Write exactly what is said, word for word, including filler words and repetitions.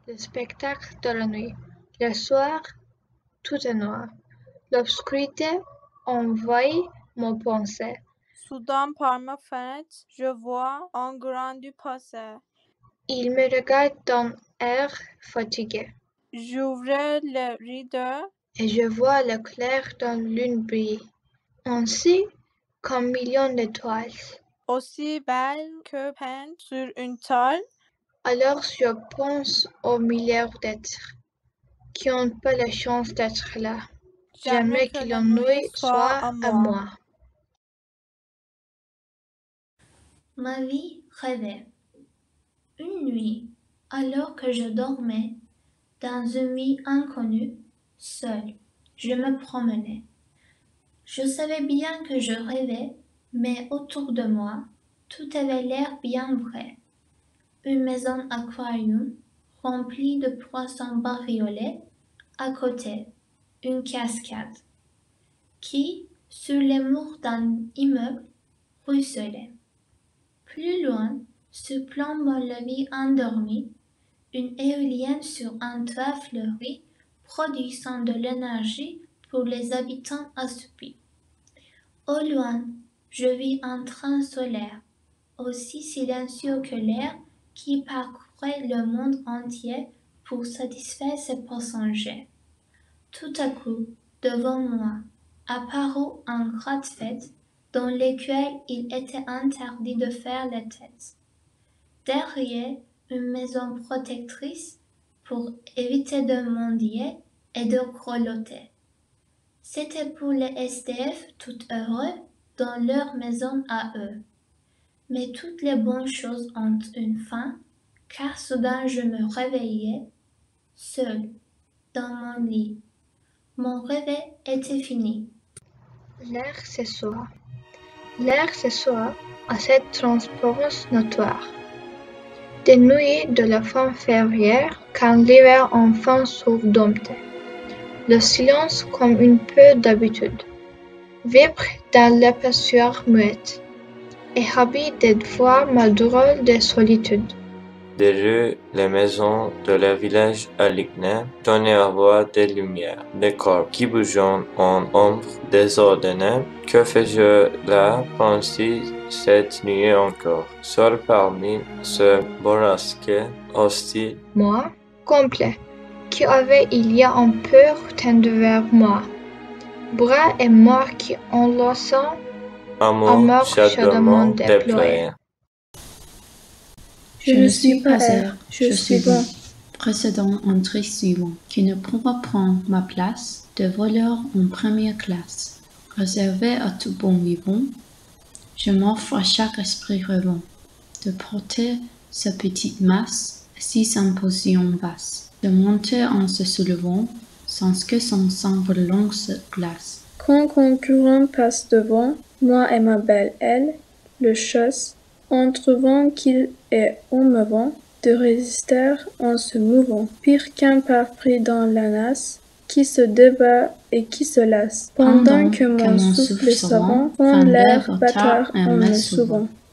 Le spectacle de la nuit. Le soir, tout est noir. L'obscurité envahit mon pensée. Soudain, par ma fenêtre, je vois un grand du passer. Il me regarde d'un air fatigué. J'ouvre le rideau et je vois le clair d'une lune briller, ainsi qu'un million d'étoiles. aussi belle que peinte sur une toile. Alors je pense aux milliards d'êtres qui n'ont pas la chance d'être là. Jamais que la nuit soit à moi. Ma vie rêvait. Une nuit, alors que je dormais, dans une vie inconnue, seule, je me promenais. Je savais bien que je rêvais, mais autour de moi, tout avait l'air bien vrai. Une maison aquarium remplie de poissons bariolés, à côté, une cascade, qui, sur les murs d'un immeuble, ruisselait. Plus loin, sur plan mon levis endormi, une éolienne sur un toit fleuri, produisant de l'énergie pour les habitants assoupis. Au loin, je vis un train solaire, aussi silencieux que l'air, qui parcourait le monde entier pour satisfaire ses passagers. Tout à coup, devant moi, apparut un gratte-fête dans lequel il était interdit de faire la tête. Derrière, une maison protectrice pour éviter de mendier et de grelotter. C'était pour les S D F tout heureux dans leur maison à eux. Mais toutes les bonnes choses ont une fin, car soudain je me réveillai, seul, dans mon lit. Mon réveil était fini. L'air s'assoit. L'air s'assoit à cette transparence notoire. Des nuits de la fin février, quand l'hiver enfin s'ouvre dompté. Le silence, comme une peu d'habitude, vibre dans l'épaisseur muette et habite des fois ma drôle de solitude. Des rues, les maisons de le village alignées donnaient à voir des lumières, des corps qui bougeaient en ombre désordonnée. Que fais-je là, pensais cette nuit encore, seul parmi ce bourrasque hostile? Moi, complet, qui avait il y a un peu tendu vers moi, bras et mains qui enlaçant, amour chaudement déployé. Je ne suis pas air, je suis vent, précédant un train suivant, qui ne pourra prendre ma place de voleur en première classe. Réservé à tout bon vivant, je m'offre à chaque esprit rêvant de porter sa petite masse assise en position basse, de monter en se soulevant, sans que son sang volant se glace. Quand concurrent passe devant, moi et ma belle elle, le chasse, en trouvant qu'il est en me vent de résister en se mouvant, pire qu'un pas pris dans la nasse, qui se débat et qui se lasse, pendant, pendant que mon souffle savant fend l'air bâtard en me souvent.